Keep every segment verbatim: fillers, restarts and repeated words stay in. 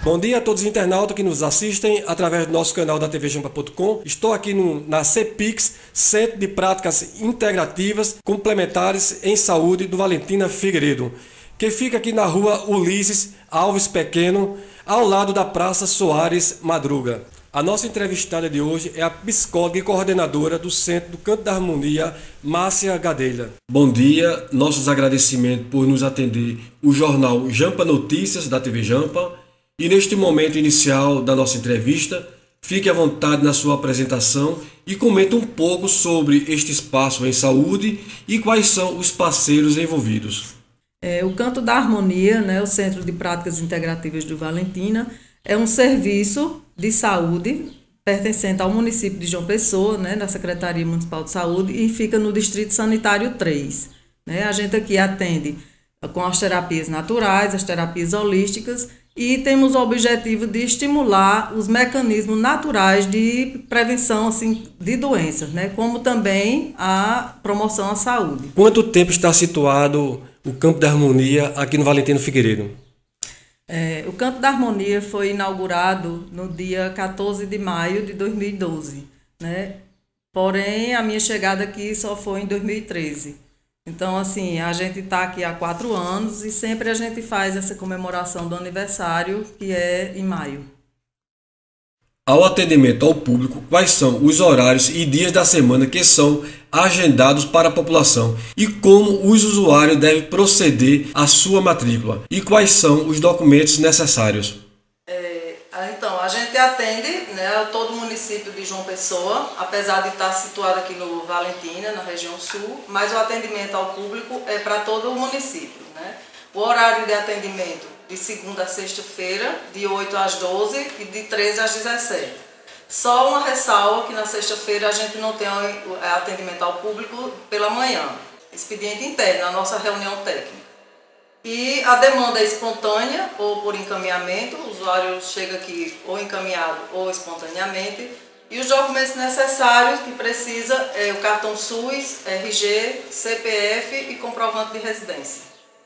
Bom dia a todos os internautas que nos assistem através do nosso canal da T V Jampa ponto com. Estou aqui no, na CEPIX, Centro de Práticas Integrativas Complementares em Saúde do Valentina Figueiredo, que fica aqui na rua Ulisses Alves Pequeno, ao lado da Praça Soares Madruga. A nossa entrevistada de hoje é a psicóloga e coordenadora do Centro do Canto da Harmonia, Márcia Gadelha. Bom dia, nossos agradecimentos por nos atender o jornal Jampa Notícias da T V Jampa. E neste momento inicial da nossa entrevista, fique à vontade na sua apresentação e comente um pouco sobre este espaço em saúde e quais são os parceiros envolvidos. É, o Canto da Harmonia, né, o Centro de Práticas Integrativas do Valentina, é um serviço de saúde pertencente ao município de João Pessoa, né, da Secretaria Municipal de Saúde, e fica no Distrito Sanitário três. Né? A gente aqui atende com as terapias naturais, as terapias holísticas, e temos o objetivo de estimular os mecanismos naturais de prevenção assim, de doenças, né? Como também a promoção à saúde. Quanto tempo está situado o Campo da Harmonia aqui no Valentina Figueiredo? É, o Canto da Harmonia foi inaugurado no dia quatorze de maio de dois mil e doze, né? Porém, a minha chegada aqui só foi em dois mil e treze. Então, assim, a gente está aqui há quatro anos e sempre a gente faz essa comemoração do aniversário, que é em maio. Ao atendimento ao público, quais são os horários e dias da semana que são agendados para a população e como os usuários devem proceder à sua matrícula e quais são os documentos necessários? Então, a gente atende, né, todo o município de João Pessoa, apesar de estar situado aqui no Valentina, na região sul, mas o atendimento ao público é para todo o município. Né? O horário de atendimento de segunda a sexta-feira, de oito às doze e de treze às dezessete. Só uma ressalva que na sexta-feira a gente não tem atendimento ao público pela manhã, expediente interno, a nossa reunião técnica. E a demanda é espontânea ou por encaminhamento, o usuário chega aqui ou encaminhado ou espontaneamente. E os documentos necessários que precisa é o cartão SUS, R G, C P F e comprovante de residência.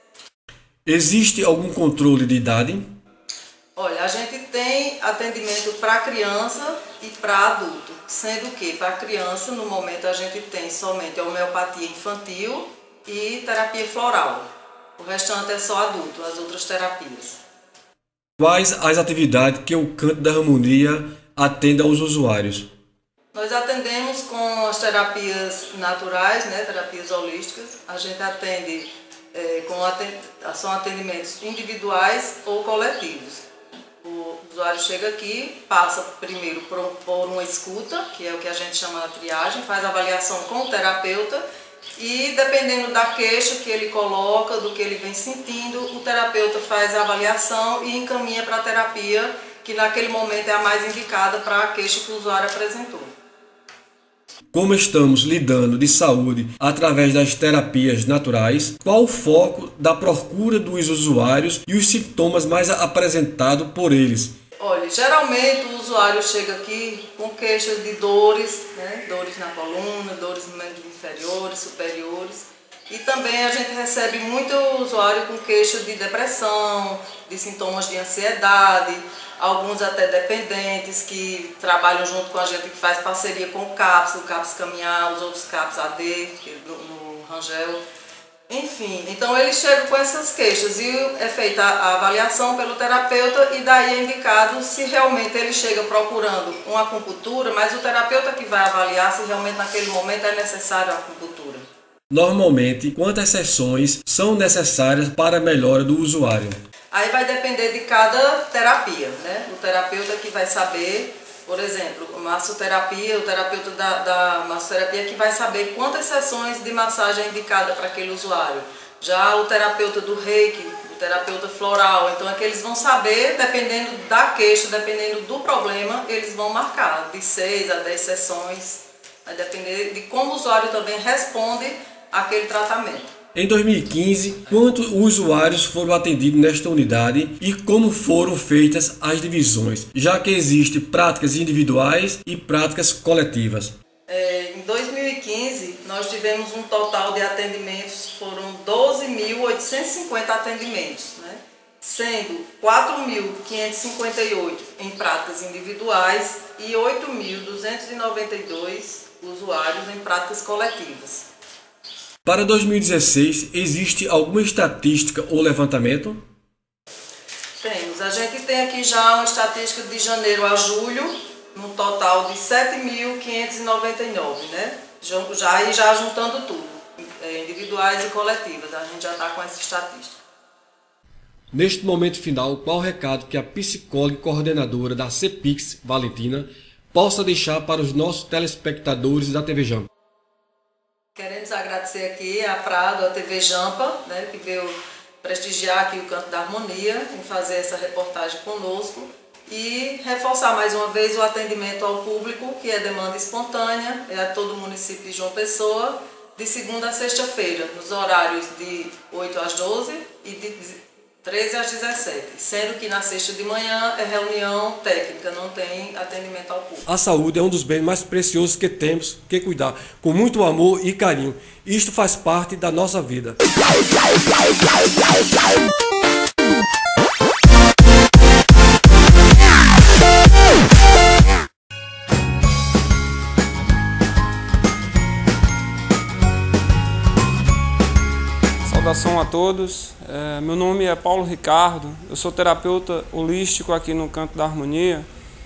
Existe algum controle de idade? Olha, a gente tem atendimento para criança e para adulto, sendo que para criança, no momento, a gente tem somente a homeopatia infantil e terapia floral. O restante é só adulto, as outras terapias. Quais as atividades que o Canto da Harmonia atende aos usuários? Nós atendemos com as terapias naturais, né, terapias holísticas. A gente atende é, com atend... são atendimentos individuais ou coletivos. O usuário chega aqui, passa primeiro por, por uma escuta, que é o que a gente chama de triagem, faz avaliação com o terapeuta. E dependendo da queixa que ele coloca, do que ele vem sentindo, o terapeuta faz a avaliação e encaminha para a terapia, que naquele momento é a mais indicada para a queixa que o usuário apresentou. Como estamos lidando de saúde através das terapias naturais, qual o foco da procura dos usuários e os sintomas mais apresentados por eles? Olha, geralmente o usuário chega aqui com queixas de dores, né? Dores na coluna, dores nos membros inferiores, superiores. E também a gente recebe muito usuário com queixas de depressão, de sintomas de ansiedade, alguns até dependentes que trabalham junto com a gente, que faz parceria com o CAPS, o CAPS Caminhar, os outros CAPS A D, que no, no Rangel. Enfim, então ele chega com essas queixas e é feita a avaliação pelo terapeuta e daí é indicado se realmente ele chega procurando uma acupuntura, mas o terapeuta que vai avaliar se realmente naquele momento é necessário a acupuntura. Normalmente, quantas sessões são necessárias para a melhora do usuário? Aí vai depender de cada terapia, né? O terapeuta que vai saber. Por exemplo, massoterapia, o terapeuta da, da massoterapia que vai saber quantas sessões de massagem é indicada para aquele usuário. Já o terapeuta do reiki, o terapeuta floral, então é que eles vão saber, dependendo da queixa, dependendo do problema, eles vão marcar de seis a dez sessões, vai depender de como o usuário também responde àquele tratamento. Em dois mil e quinze, quantos usuários foram atendidos nesta unidade e como foram feitas as divisões, já que existem práticas individuais e práticas coletivas? É, em dois mil e quinze, nós tivemos um total de atendimentos, foram doze mil oitocentos e cinquenta atendimentos, né? sendo quatro mil quinhentos e cinquenta e oito em práticas individuais e oito mil duzentos e noventa e dois usuários em práticas coletivas. Para dois mil e dezesseis, existe alguma estatística ou levantamento? Temos. A gente tem aqui já uma estatística de janeiro a julho, num total de sete mil quinhentos e noventa e nove, né? Já, já, já juntando tudo, individuais e coletivas, a gente já está com essa estatística. Neste momento final, qual o recado que a psicóloga e coordenadora da CEPIX, Valentina, possa deixar para os nossos telespectadores da T V Jampa? Queremos agradecer aqui a Prado, a T V Jampa, né, que veio prestigiar aqui o Canto da Harmonia, em fazer essa reportagem conosco e reforçar mais uma vez o atendimento ao público, que é demanda espontânea, é a todo o município de João Pessoa, de segunda a sexta-feira, nos horários de oito às doze e de treze às dezessete, sendo que na sexta de manhã é reunião técnica, não tem atendimento ao público. A saúde é um dos bens mais preciosos que temos que cuidar, com muito amor e carinho. Isto faz parte da nossa vida. Saudação a todos, é, meu nome é Paulo Ricardo, eu sou terapeuta holístico aqui no Canto da Harmonia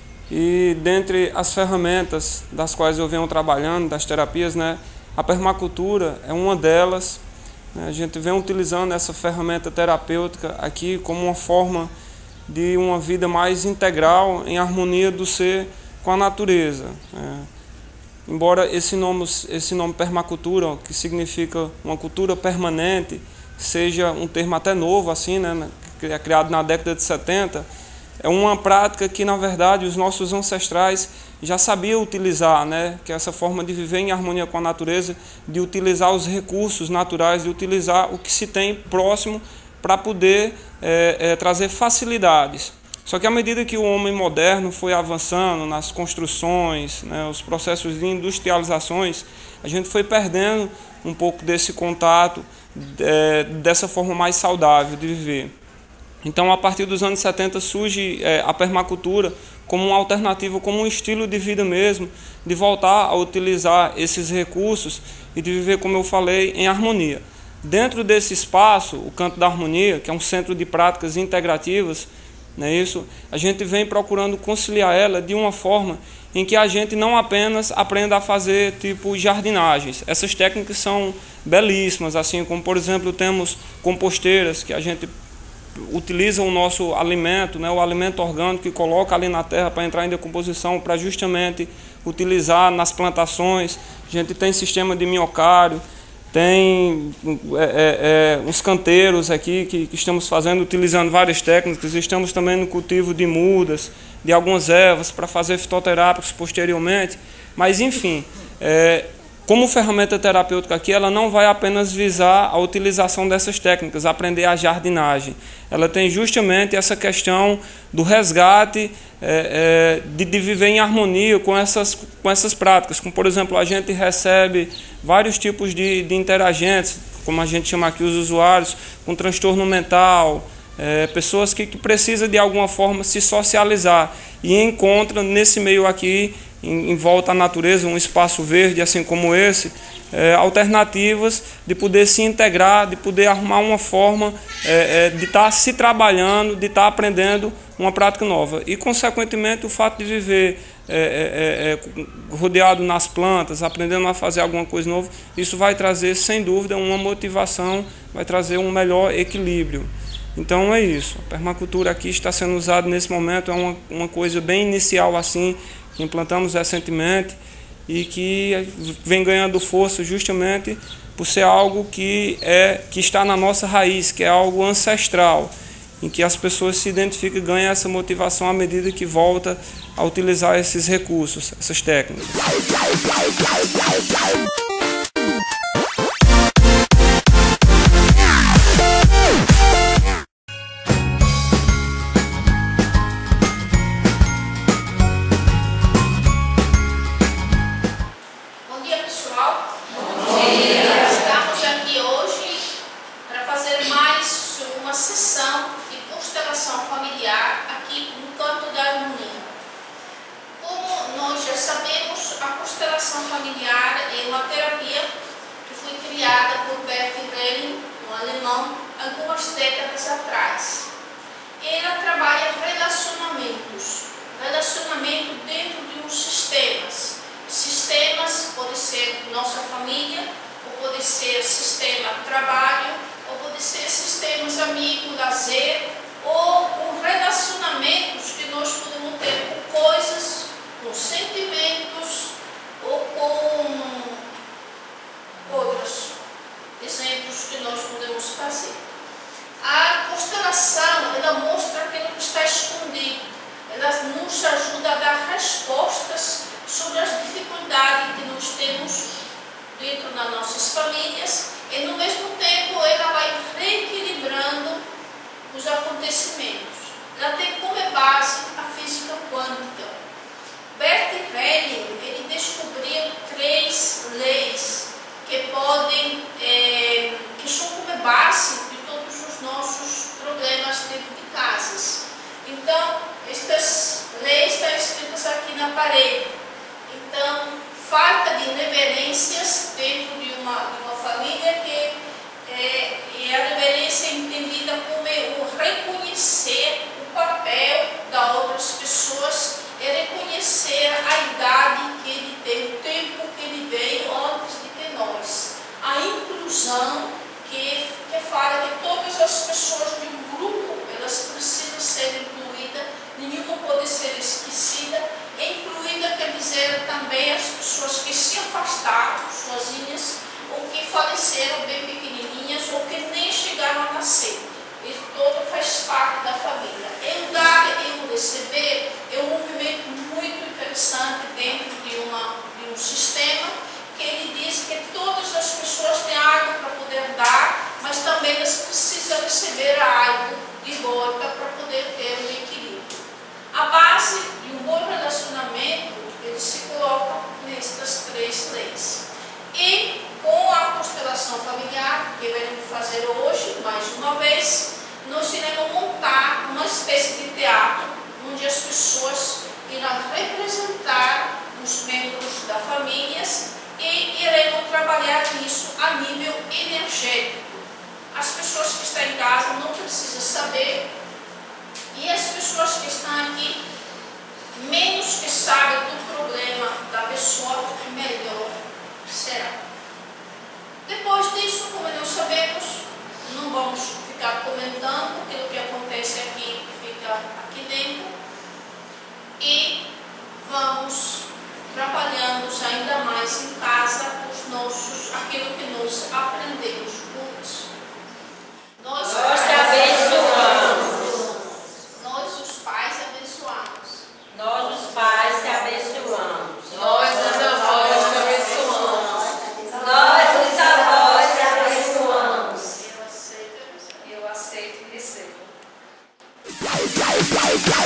e dentre as ferramentas das quais eu venho trabalhando, das terapias, né, a permacultura é uma delas, né, a gente vem utilizando essa ferramenta terapêutica aqui como uma forma de uma vida mais integral, em harmonia do ser com a natureza. Né. Embora esse nome, esse nome permacultura, que significa uma cultura permanente, seja um termo até novo, assim, né, criado na década de setenta, é uma prática que, na verdade, os nossos ancestrais já sabiam utilizar, né, que é essa forma de viver em harmonia com a natureza, de utilizar os recursos naturais, de utilizar o que se tem próximo para poder é, é, trazer facilidades. Só que à medida que o homem moderno foi avançando nas construções, né, os processos de industrializações, a gente foi perdendo um pouco desse contato, é, dessa forma mais saudável de viver. Então, a partir dos anos setenta, surge é, a permacultura como uma alternativa, como um estilo de vida mesmo, de voltar a utilizar esses recursos e de viver, como eu falei, em harmonia. Dentro desse espaço, o Canto da Harmonia, que é um centro de práticas integrativas, não é isso? A gente vem procurando conciliar ela de uma forma em que a gente não apenas aprenda a fazer tipo jardinagens. Essas técnicas são belíssimas, assim como, por exemplo, temos composteiras que a gente utiliza o nosso alimento, né, o alimento orgânico que coloca ali na terra para entrar em decomposição, para justamente utilizar nas plantações. A gente tem sistema de minhocário, tem é, é, uns canteiros aqui que, que estamos fazendo, utilizando várias técnicas. Estamos também no cultivo de mudas, de algumas ervas, para fazer fitoterápicos posteriormente. Mas, enfim, é, como ferramenta terapêutica aqui, ela não vai apenas visar a utilização dessas técnicas, aprender a jardinagem. Ela tem justamente essa questão do resgate, é, é, de, de viver em harmonia com essas, com essas práticas. Como, por exemplo, a gente recebe vários tipos de, de interagentes, como a gente chama aqui os usuários, com transtorno mental, é, pessoas que, que precisam de alguma forma se socializar e encontram nesse meio aqui, em, em volta à natureza, um espaço verde assim como esse, é, alternativas de poder se integrar, de poder arrumar uma forma é, é, de estar se trabalhando, de estar aprendendo uma prática nova. E, consequentemente, o fato de viver é, é, é, rodeado nas plantas, aprendendo a fazer alguma coisa nova, isso vai trazer, sem dúvida, uma motivação, vai trazer um melhor equilíbrio. Então é isso, a permacultura aqui está sendo usada nesse momento, é uma, uma coisa bem inicial assim, que implantamos recentemente e que vem ganhando força justamente por ser algo que, é, que está na nossa raiz, que é algo ancestral, em que as pessoas se identificam e ganham essa motivação à medida que volta a utilizar esses recursos, essas técnicas. Estamos aqui hoje para fazer mais uma sessão de construção constelação familiar aqui no Canto da Harmonia. Como nós já sabemos, a constelação familiar é uma terapia que foi criada por Bert Helling, um alemão, algumas décadas atrás. Ela trabalha relacionamentos, relacionamento dentro de uns sistemas. Sistemas pode ser nossa família, ou pode ser sistema trabalho, ou pode ser sistemas amigo, lazer, ou com relacionamentos que nós podemos ter com coisas, com sentimentos ou com outros exemplos que nós podemos fazer. A constelação, ela mostra aquilo que está escondido, ela nos ajuda a dar respostas sobre as dificuldades que nós temos dentro das nossas famílias e, no mesmo tempo, ela vai reequilibrando os acontecimentos. Ela tem como base a física quântica. Bert Helling, ele descobriu três leis que podem, é, que são como base de todos os nossos problemas dentro de casas. Então, estas leis estão escritas aqui na parede. Então, falta de reverências dentro de uma, de uma família que é, e a reverência é entendida como o reconhecer o papel das outras pessoas, é reconhecer a idade que ele tem, o tempo que ele veio antes de que nós. A inclusão que, que fala que todas as pessoas de um grupo, elas precisam ser incluídas, nenhuma pode ser esquecida. Incluída quer dizer também as pessoas que se afastaram sozinhas, ou que faleceram bem pequenininhas, ou que nem chegaram a nascer. Isso todo faz parte da família. E o dar e o receber é um movimento muito interessante dentro de, uma, de um sistema, que ele diz que todas as pessoas têm algo para poder dar, mas também elas precisam receber algo de volta para poder ter um equilíbrio. A base de um bom relacionamento, ele se coloca nestas três leis. E com a constelação familiar, que vamos fazer hoje, mais uma vez, nós iremos montar uma espécie de teatro, onde as pessoas irão representar os membros da família e iremos trabalhar isso a nível energético. As pessoas que estão em casa não precisam saber, e as pessoas que estão aqui, menos que sabem do problema da pessoa, melhor será. Depois disso, como nós sabemos, não vamos ficar comentando, aquilo que acontece aqui fica aqui dentro, e vamos trabalhando ainda mais em casa os nossos, aquilo que nós aprendemos com isso. Nós, nós te abençoamos. Nós, os pais, abençoamos. Nós, os pais, te abençoamos. Nós, os avós, te abençoamos. Nós, os avós, te abençoamos. Eu aceito, eu aceito e recebo. Bye.